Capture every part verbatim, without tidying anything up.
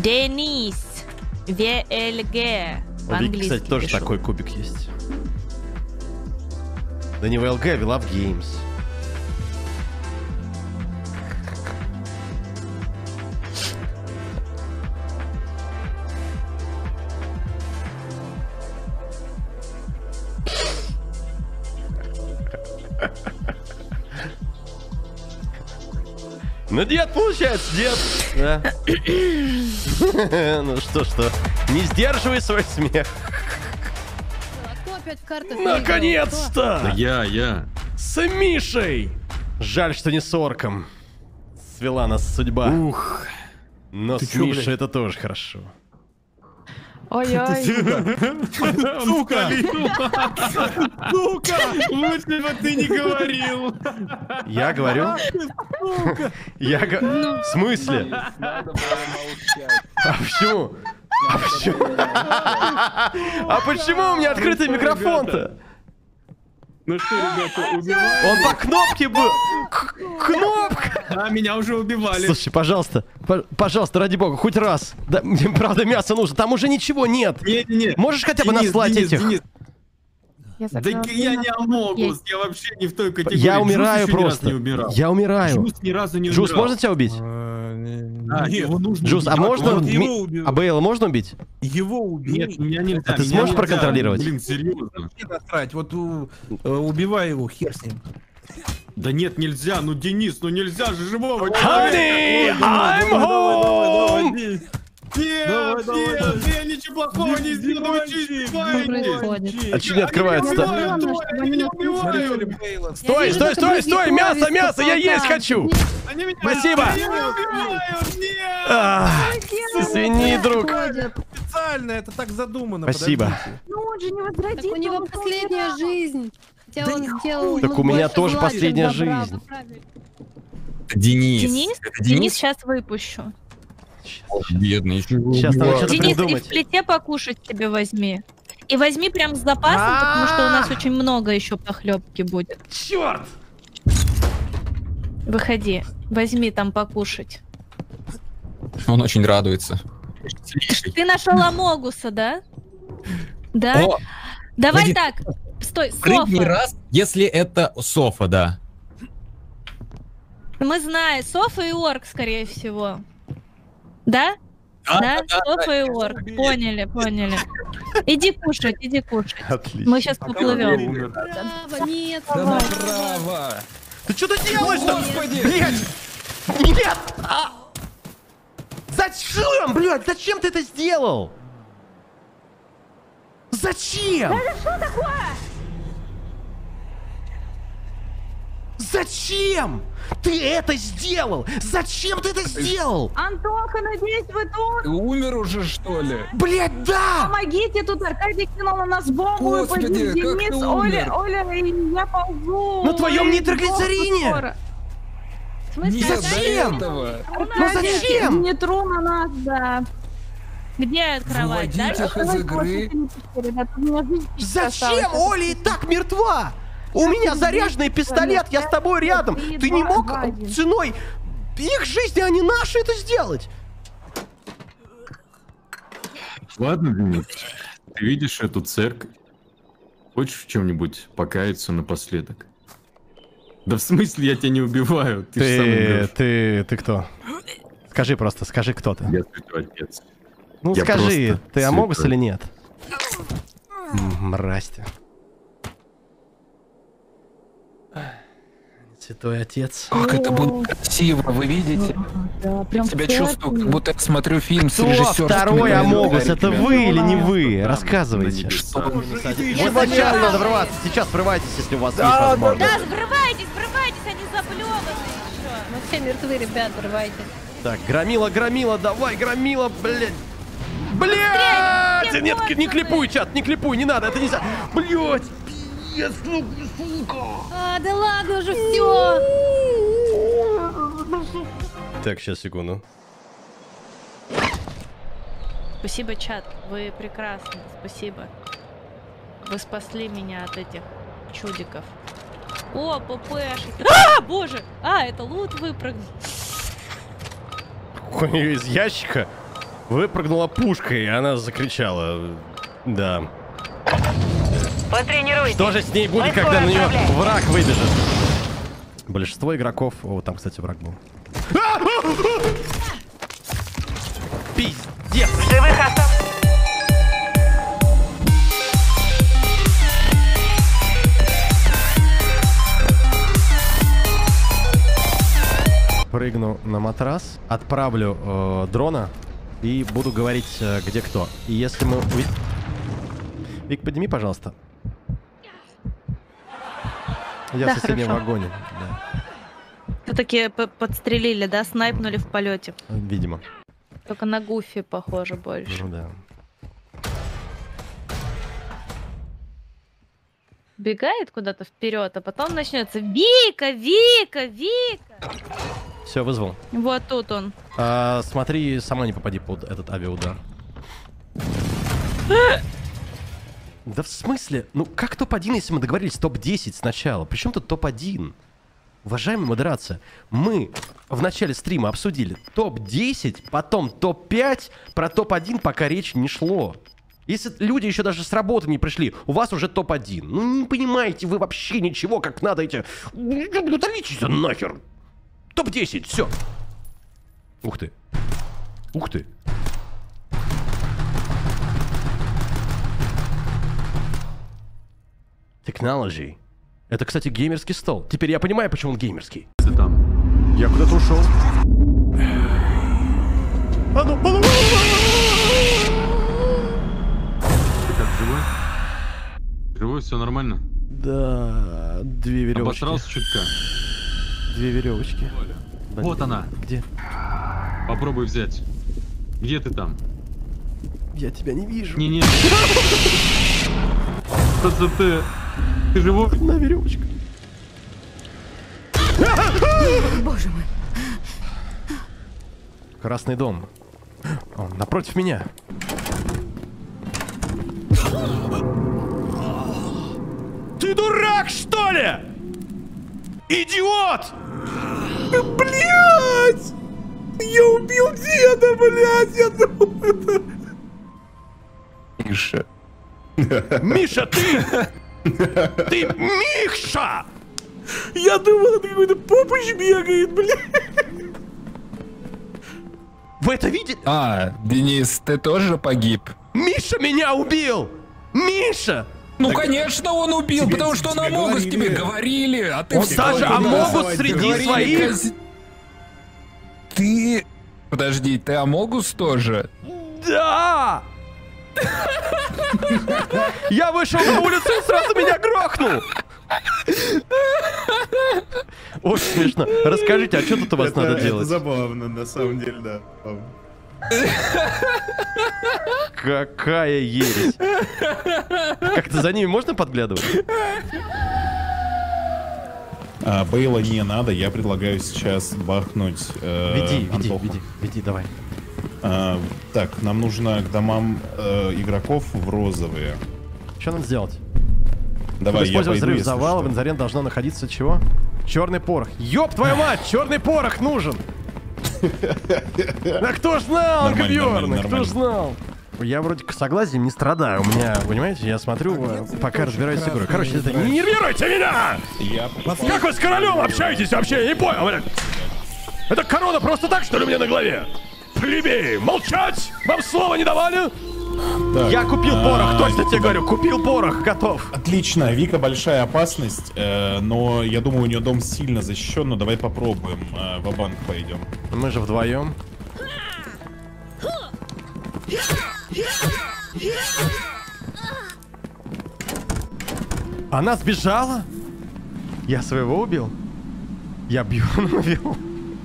Денис. вэ эл гэ. У Вики, кстати, тоже пишу. такой кубик есть. Да не вэ эл гэ, We Love Games. Ну, дед, получается, дед. Да. Ну что, что? Не сдерживай свой смех. А кто опять в картах? Наконец-то! Я, я. С Мишей! Жаль, что не с орком. Свела нас судьба. Ух. Но Ты с чё, Мишей блядь? это тоже хорошо. Ой-ой. Сука! Сука! Лучше бы ты не говорил. Я говорю? Я говорю... В смысле? А почему? А почему? А почему у меня открытый микрофон-то? Ну что, ребята, убивают? Он по кнопке был. К- Кнопка! А, меня уже убивали. Слушай, пожалуйста, по- пожалуйста, ради бога, хоть раз. Да, мне правда мясо нужно, там уже ничего нет. Нет, нет. Можешь хотя бы Денис, наслать Денис, этих? Денис. Я Да закрыла я не Амогус, Есть. я вообще не в той категории. Я Джуз умираю еще ни разу просто. не умирал. Я умираю. Джуз ни разу не Джуз, умирал. можно тебя убить? А, его нужно Джуз, а убить. можно... он ми- его убил. А Бейла можно убить? Его убил. Нет, меня нельзя. А ты меня сможешь нельзя. проконтролировать? Блин, серьезно. Вообще насрать, вот у- э, убивай его, хер с ним. Да нет, нельзя, ну Денис, ну нельзя же живого. Honey, I'm home! Нет, Давай, давай, нет, давай. я ничего плохого не сделал, вы что издеваетесь? А что не открывается-то? Они меня убивают! Стой, вижу, стой, как стой, другие стой! крови Мясо, из мясо, я есть потолка. хочу! Они меня Спасибо! они меня убивают! Нет! А, Извини, друг. Специально, это так задумано. Спасибо. подождите. Ну он же не Так возродит. у него последняя жизнь. Хотя Да он нихуя. сделал... Так ну, у меня больше тоже зла, чем последняя добра, жизнь. правильно. Денис. Денис? Это Денис Денис? сейчас выпущу. Бедный, еще его Сейчас надо убивают. что-то Денис, и в придумать. плите покушать себе возьми. И возьми прям с запасом, потому что у нас очень много еще похлебки будет. Черт! Выходи, возьми там покушать. Он очень радуется. Ты нашел Амогуса, да? Да? О, Давай погоди. так. Стой, прыгни Софа. раз, если это Софа, да. Мы знаем, Софа и Орк, скорее всего. Да? Да, Да? да, Софа и Орк. Поняли, поняли. Иди кушать, иди кушать. Отлично. Мы сейчас поплывем. Право, нет, Да давай. направо. Ты что ты делаешь-то? Господи! Блять! Нет! А! Зачем, блядь? Зачем ты это сделал? Зачем? Это что такое? Зачем? Ты это сделал? Зачем ты это сделал? Антоха, надеюсь, вы тут? Ты умер уже, что ли? Блять, да! Помогите, тут Аркадий кинул на нас бомбу. и Господи, погиб как Денис, ты Оля, умер? Оля, и я ползу. На твоем Ой, нитроглицерине. скоро. В смысле, Нет, до Зачем? этого. Ну зачем? Не тру на нас, да. Где кровать? Выводите их из игры. Зачем? Оля и так мертва! У меня заряженный пистолет, я с тобой рядом. Ты не мог ценой их жизни, а не наши, это сделать? Ладно, Денис, ты видишь эту церковь? Хочешь в чем-нибудь покаяться напоследок? Да в смысле я тебя не убиваю? Ты, же сам Ты, умрёшь. ты, ты кто? Скажи просто, скажи, кто ты. Я святой отец. Ну я скажи, просто ты Амогус святой. или нет? М, Мразь ты. Святой отец. Как это было красиво, вы видите? Да, прям Себя в церкви. чувствую, как будто я смотрю фильм с Кто режиссерскими второй Амогус? Это комментариями. вы или не вы? Рассказывайте. Что? Вот сейчас надо врываться, сейчас врывайтесь, если у вас есть возможность. Да, врывайтесь, врывайтесь, они заблеваны еще. Мы все мертвы, ребят, рвайте. Так, громила, громила, давай, громила, блядь. Блядь! все Нет, вот не вы. клипуй, чат, не клипуй, не надо, это нельзя. Блядь! Пиздец, ну, сука! А, да ладно уже все. Так, сейчас, секунду. Спасибо, чат, вы прекрасны, спасибо. Вы спасли меня от этих чудиков. О, ППшки. А, боже! А, это лут выпрыгнул. Хуй из ящика. Выпрыгнула пушка, и она закричала. Да. Потренируйтесь. Что же с ней будет, Мы когда на нее скоро враг выбежит? Большинство игроков... О, там, кстати, враг был. Пиздец! Живых осталось. Прыгну на матрас, отправлю э, дрона и буду говорить, э, где кто. И если мы... уви- Вик, подними, пожалуйста. Я Да, в соседнем хорошо. вагоне. Да, Все-таки подстрелили, да? Снайпнули в полете. видимо. Только на Гуфи похоже больше. Ну да. Бегает куда-то вперед, а потом начнется Вика, Вика, Вика. Все, вызвал. Вот тут он. А, смотри, сама не попади под этот авиаудар. Да в смысле? Ну как топ один, если мы договорились топ десять сначала? Причем тут топ один? Уважаемая модерация, мы в начале стрима обсудили топ десять, потом топ пять, про топ один пока речь не шло. Если люди еще даже с работы не пришли, у вас уже топ один. Ну не понимаете вы вообще ничего, как надо эти... Удалитесь нахер! топ десять, все. Ух ты. Ух ты. Technology. Это, кстати, геймерский стол. Теперь я понимаю, почему он геймерский. Ты там. Я куда-то ушел. А ну, а ну! Ты как, живой? Живой, все нормально? Да, две веревочки. Обосрался чутка. Две веревочки. Вот она. Где? Попробуй взять. Где ты там? Я тебя не вижу. Не-не. Что ты? Ты живой? На веревочка. Боже мой. Красный дом. Он напротив меня. Ты дурак, что ли? Идиот! Блять! Я убил деда, блять! Я думал, Миша. Миша, ты! Ты Миша! я думал, это какой-то попыч бегает, блядь! Вы это видели? А, Денис, ты тоже погиб? Миша меня убил! Миша! Ну, конечно, он убил, тебе- потому что он тебе Амогус говорили. тебе говорили, а ты Он встал даже туда. Амогус среди Говорили, своих? коз- Ты... Подожди, ты Амогус тоже? Да! Я вышел на улицу и сразу меня грохнул! Очень смешно. Расскажите, а что тут у вас надо делать? забавно, на самом деле, да. Какая ересь. Как-то за ними можно подглядывать? А, Бейла не надо, я предлагаю сейчас бахнуть э, Веди, веди, Антоху. веди, веди, давай. А, так, нам нужно к домам э, игроков в розовые. Что надо сделать? Давай, Чтобы я использовать пойду, взрыв если завала, что. в инвентаре должно находиться чего? Черный порох. Ёб твою мать, черный порох нужен! Да кто ж знал, Нормально, Бьорн, нормально, кто ж нормально. знал? Я вроде косоглазием не страдаю, у меня, понимаете, я смотрю, э, пока разбираюсь с игрой. Короче, это не нервируйте меня! Я... Как вы с королем общаетесь вообще? Я не понял, блядь. Это корона просто так, что ли, у меня на голове? Плебеи, молчать! Вам слова не давали? Так, Я купил а, порох, точно тебе говорю, купил порох, готов. Отлично, Вика большая опасность, э, но я думаю, у нее дом сильно защищен, но давай попробуем, э, ва-банк пойдем. Мы же вдвоем. Она сбежала? Я своего убил? Я Бьорна убил?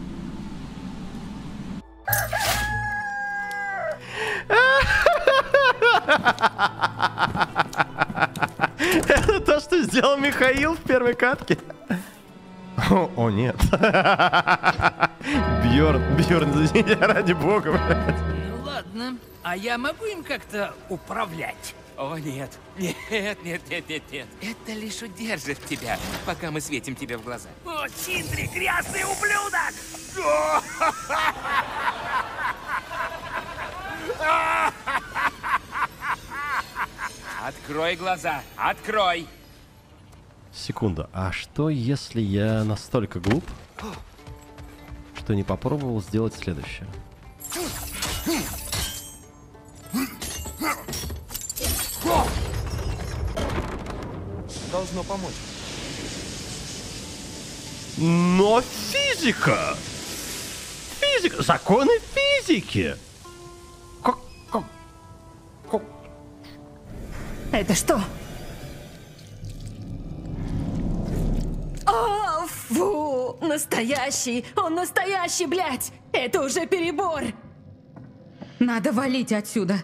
Это то, что сделал Михаил в первой катке? О, о, нет. Бьорн, Бьорн, извини, ради бога, блядь. Ну ладно, а я могу им как-то управлять? О, нет. Нет, нет, нет, нет, нет. Это лишь удержит тебя, пока мы светим тебе в глаза. О, Синдри, грязный ублюдок! Открой глаза, открой. Секунду, а что если я настолько глуп, что не попробовал сделать следующее? Должно помочь. Но физика! Физика! Законы физики! Как... как... как... Это что? О, фу! Настоящий! Он настоящий, блядь! Это уже перебор! Надо валить отсюда.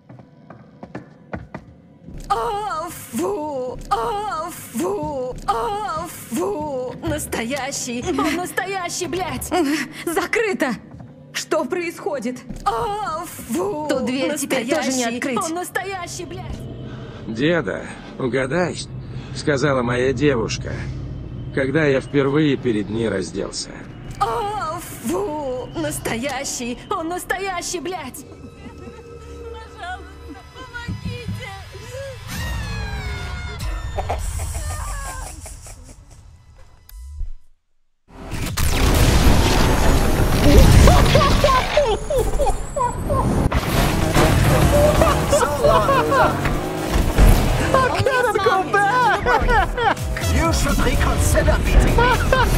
О, фу! О, фу! О, фу! Настоящий! Он настоящий, блядь! Закрыто! Что происходит? О, фу! Ту дверь теперь тоже не открыть. Он настоящий, блядь! Деда, угадай, сказала моя девушка, когда я впервые перед ней разделся. О, фу! Настоящий! Он настоящий, блядь! I cannot go back! You should reconsider beating me!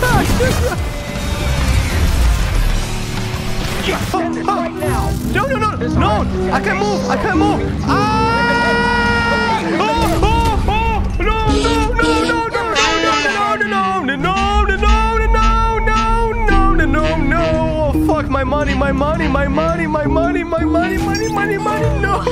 Right now! No, no, no! No! I can't move! I can't move! Ah! Oh, oh, oh! No, no, no, no, no, no, no, no, no, no, no, no, no, no, no! Oh, fuck, my money, my money, my money, my money, my money, money, money, money, no!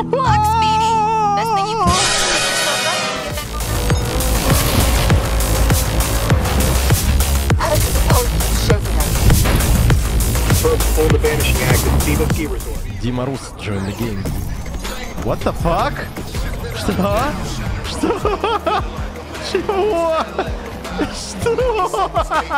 Дима Рус join the game. What the fuck? Что? Что? Чего? Что?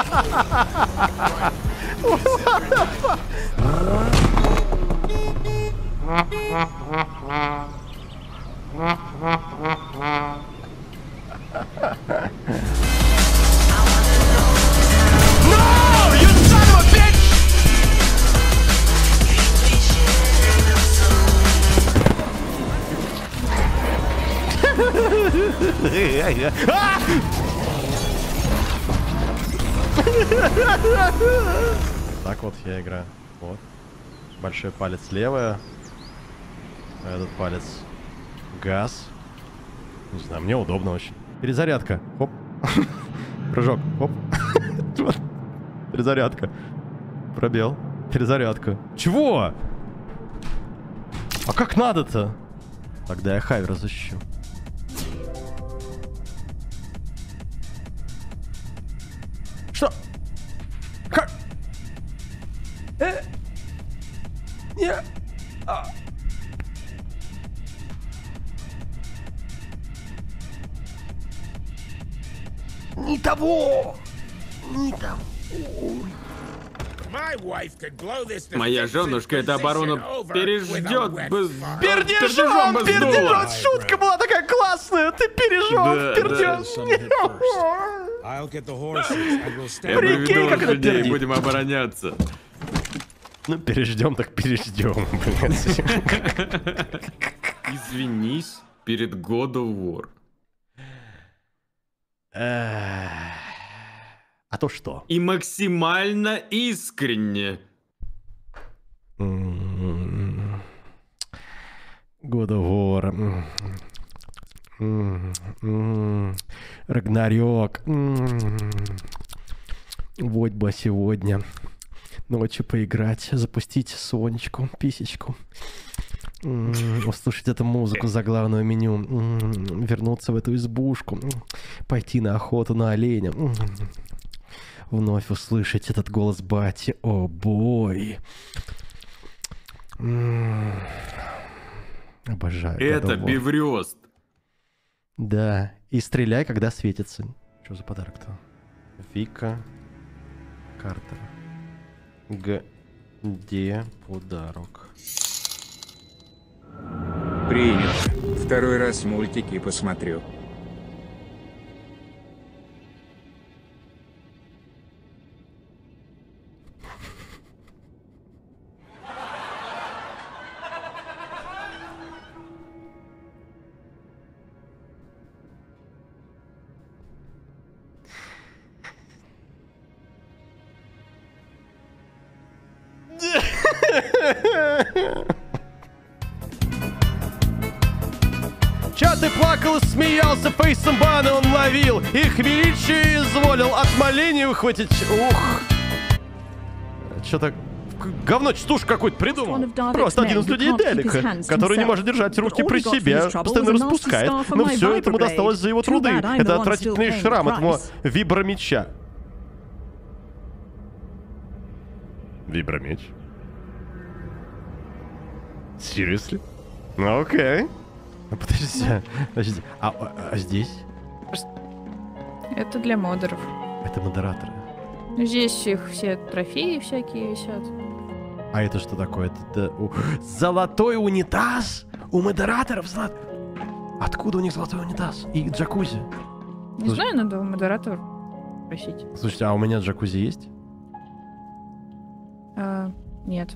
No! You son of a bitch! Так вот я играю. Вот. Большой палец левая. А этот палец газ. Не знаю, мне удобно очень. Перезарядка. Хоп. Прыжок. Хоп. Перезарядка. Пробел. Перезарядка. Чего? А как надо-то? Тогда я Хайвера защищу. Что? Как? Э? Не. А. Не того. Не того. Моя женушка эту оборону переждет без... Пердежом, пердежом! Шутка была такая классная! Ты пережжешь, пердешь! Я приведу лошадей, будем обороняться. Ну, переждем, так переждем, блядь. Извинись перед God of War. А то что? И максимально искренне. God of War. Рагнарёк. Вот бы сегодня ночью поиграть, запустить Сонечку, писечку. Услышать эту музыку за главное меню. Вернуться в эту избушку. Пойти на охоту на оленя. Вновь услышать этот голос бати. О, бой. Обожаю. Это Биврёст. Да. И стреляй, когда светится. Что за подарок-то? Вика Картер. Где подарок? Принято. Второй раз мультики посмотрю. Чё ты плакал и смеялся, фейсом бана он ловил, их величие изволил от моления выхватить. Ух. Чё так... Говно, чтушь какой-то придумал. Просто один из людей Делика, который не может держать руки при себе, постоянно распускает, но все это ему досталось за его труды. Это отвратительный шрам от его вибромеча. Вибромеч? Seriously? Ну окей. Подождите, подождите. А, а, а здесь? Это для модеров. Это модераторы. Здесь их все трофеи всякие висят. А это что такое? Это, это у... Золотой унитаз? У модераторов золот... Откуда у них золотой унитаз? И джакузи? Не Слушай... знаю, надо у модераторов спросить. Слушайте, а у меня джакузи есть? А, нет.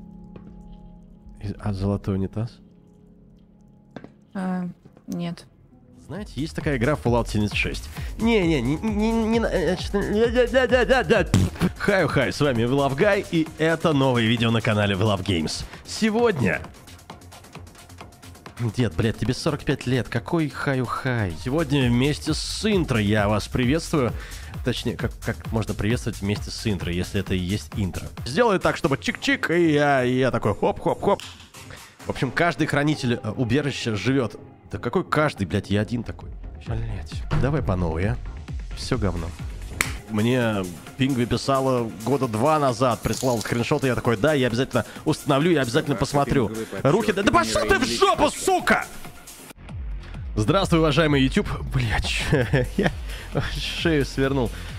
А золотой унитаз? А, нет. Знаете, есть такая игра Fallout семьдесят шесть. Не-не, не, не, не, хай-хай, с вами Вилавгай, и это новое видео на канале We Love Games. Сегодня... Дед, блядь, тебе сорок пять лет, какой хаю-хай? Сегодня вместе с интро я вас приветствую. Точнее, как, как можно приветствовать вместе с интро, если это и есть интро. Сделаю так, чтобы чик-чик, и я, и я такой хоп-хоп-хоп. В общем, каждый хранитель э, убежища живет. Да какой каждый, блядь, я один такой. Блядь, давай по новой, а? Все говно. Мне Пингви писала года два назад, прислал скриншоты, я такой, да, я обязательно установлю, я обязательно посмотрю. Руки, да, да пошел ты в жопу, сука! Здравствуй, уважаемый YouTube. Блядь, я шею свернул.